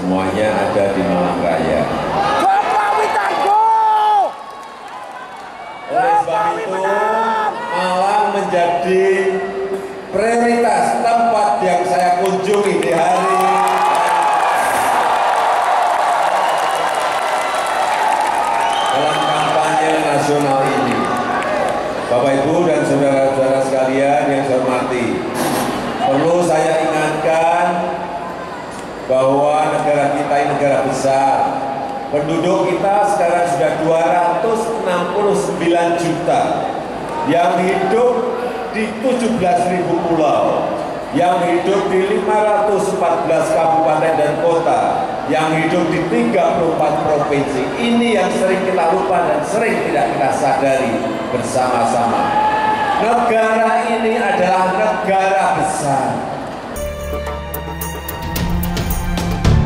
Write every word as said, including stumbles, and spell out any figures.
semuanya ada di Malang Raya. Oleh sebab itu, Malang menjadi prioritas tempat yang saya kunjungi di hari dalam kampanye nasional ini. Bapak, Ibu, dan saudara-saudara sekalian yang saya hormati, perlu saya ingatkan bahwa negara kita ini negara besar. Penduduk kita sekarang sudah dua ratus enam puluh sembilan juta yang hidup di tujuh belas ribu pulau, yang hidup di lima ratus empat belas kabupaten dan kota, yang hidup di tiga puluh empat provinsi. Ini yang sering kita lupa dan sering tidak kita sadari bersama-sama. Negara ini adalah negara besar.